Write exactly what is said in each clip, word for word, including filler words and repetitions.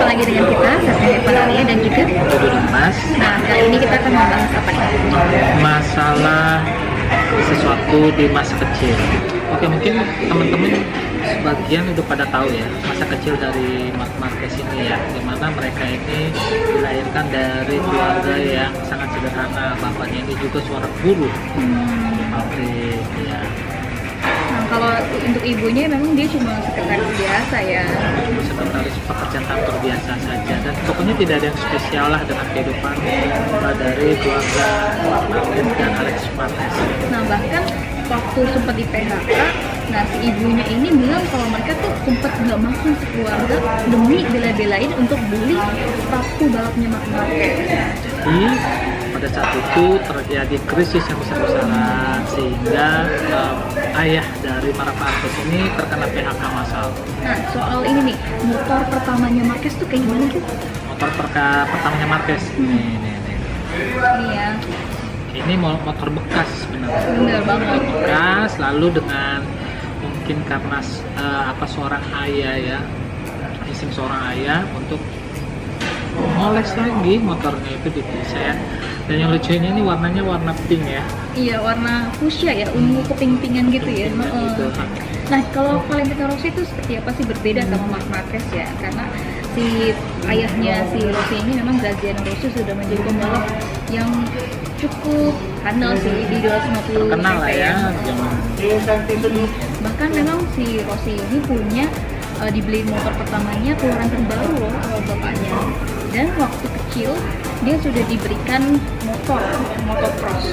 lagi dengan kita, saya Vanalia dan juga Dodo Mas. Nah, kali ini kita akan membahas apa nih? Masalah sesuatu di masa kecil. Oke, mungkin teman-teman sebagian udah pada tahu ya masa kecil dari Mark Marquez ini ya, dimana mereka ini dilahirkan dari keluarga yang sangat sederhana. Bapaknya ini juga seorang buruh Hmm. di pabrik ya. Nah, kalau untuk ibunya memang dia cuma sekretaris biasa ya. Sekretaris pekerjaan kantor biasa saja, dan pokoknya tidak ada yang spesial lah dengan kehidupan uh, dari keluarga Mark Marquez dan Alex Marquez. Nah, bahkan waktu sempat di P H K, nah si ibunya ini bilang kalau mereka tuh sempat nggak makan sekeluarga demi bela-belain untuk beli sepatu balapnya Mark Marquez. Jadi pada saat itu terjadi krisis yang besar-besaran sehingga uh, ayah dari Mark Marquez ini terkena P H K massal. Nah, soal ini nih, motor pertamanya Marquez tuh kayak gimana tuh? Motor perka pertamanya Marquez. Hmm. Nih, nih, nih. Ini ya, Ini mo- motor bekas sebenarnya. bener banget. Bekas, lalu dengan mungkin karena uh, apa seorang ayah ya, insting seorang ayah untuk moles lagi motornya itu dipisah ya. Dan yang lucunya ini warnanya warna pink ya. Iya, warna fuchsia ya, ungu keping-pingan gitu ya. Keping-pingan Heeh. gitu. Nah, kalau Valentino Rossi itu seperti apa sih berbeda sama Mark Marquez ya? Karena si ayahnya si Rossi ini memang Graziano Rossi sudah menjadi pembalap yang cukup handal sih di dua ratus lima puluh Kenal lah ya. Heeh. Bahkan memang si Rossi ini punya uh, dibeli motor pertamanya keluaran terbaru loh sama bapaknya. Dan waktu kecil dia sudah diberikan motor, motocross.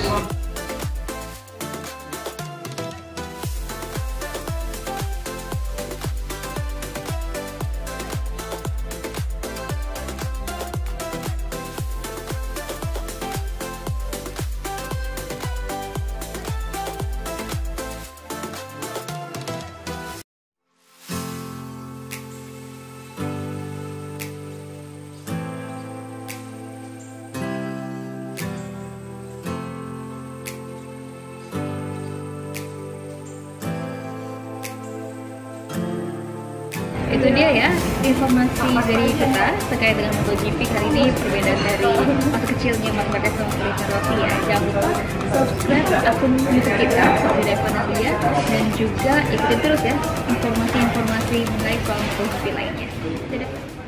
Itu dia ya informasi dari kita terkait dengan MotoGP kali ini, perbedaan dari masa kecilnya Mark Marquez sama Valentino Rossi ya. Jangan lupa subscribe akun YouTube kita Seperti Vanalia dan juga ikutin terus ya informasi-informasi mengenai soal MotoGP lainnya. Dadah.